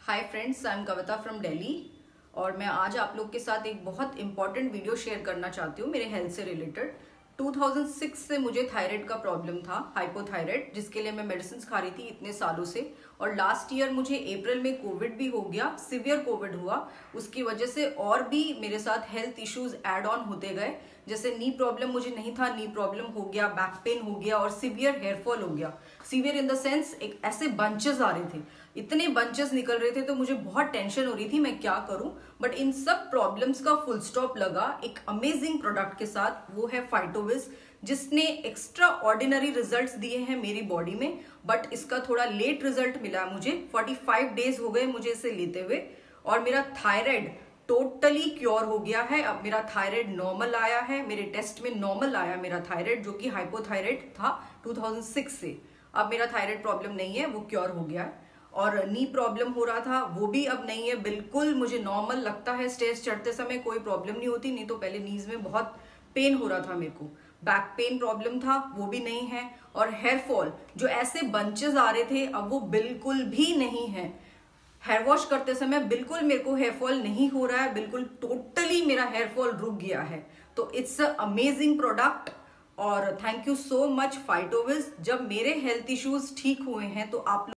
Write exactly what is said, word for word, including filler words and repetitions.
Hi friends, I am Kavita from Delhi और मैं आज आप लोग के साथ एक बहुत इंपॉर्टेंट वीडियो शेयर करना चाहती हूँ मेरे हेल्थ से रिलेटेड। दो हज़ार छह से मुझे थायराइड का प्रॉब्लम था, हाइपोथायराइड, जिसके लिए मैं मेडिसिन खा रही थी इतने सालों से। और लास्ट ईयर मुझे अप्रैल में कोविड भी हो गया, सिवियर कोविड हुआ। उसकी वजह से और भी मेरे साथ हेल्थ इश्यूज ऐड ऑन होते गए। जैसे नी प्रॉब्लम मुझे नहीं था, नी प्रॉब्लम हो गया, बैक पेन हो गया और सिवियर हेयर फॉल हो गया। सिवियर इन द सेंस एक ऐसे बंचेस आ रहे थे, इतने बंचेस निकल रहे थे, तो मुझे बहुत टेंशन हो रही थी मैं क्या करूं। बट इन सब प्रॉब्लम्स का फुल स्टॉप लगा एक अमेजिंग प्रोडक्ट के साथ, वो है फाइटोविज, जिसने एक्स्ट्रा ऑर्डिनरी रिजल्ट्स दिए हैं मेरी बॉडी में। बट इसका थोड़ा लेट रिजल्ट मिला मुझे, पैंतालीस डेज हो गए मुझे इसे लेते हुए, और मेरा थायराइड टोटली क्योर हो गया है। अब मेरा थायराइड नॉर्मल आया है, मेरे टेस्ट में नॉर्मल आया मेरा थायराइड, जो कि हाइपोथायराइड था दो हज़ार छह से। अब मेरा थायराइड प्रॉब्लम नहीं है, वो क्योर हो गया है। और नी प्रॉब्लम हो रहा था, वो भी अब नहीं है, बिल्कुल मुझे नॉर्मल लगता है। स्टेज चढ़ते समय कोई प्रॉब्लम नहीं होती, नहीं तो पहले नीज में बहुत पेन हो रहा था मेरे को, बैक पेन प्रॉब्लम था, वो भी नहीं है। और हेयर फॉल, जो ऐसे बंचेस आ रहे थे, अब वो बिल्कुल भी नहीं है। हेयर वॉश करते समय बिल्कुल मेरे को हेयर फॉल नहीं हो रहा है, बिल्कुल टोटली मेरा हेयर फॉल रुक गया है। तो इट्स अ अमेजिंग प्रोडक्ट और thank you so much Phytoviz. जब मेरे हेल्थ इश्यूज ठीक हुए हैं तो आप